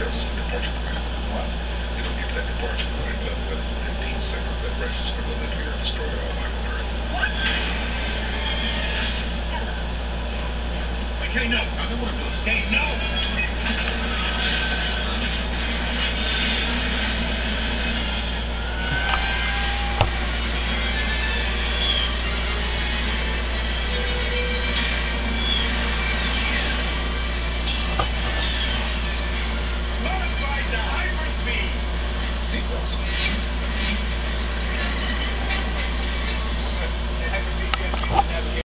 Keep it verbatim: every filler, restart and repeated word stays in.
tells us the departure point. What? You don't get to that departure point in less than fifteen seconds. That register will nuclear and destroy all life on Earth. What? Hey, Kenny, no. I don't want to do this. Kenny, no!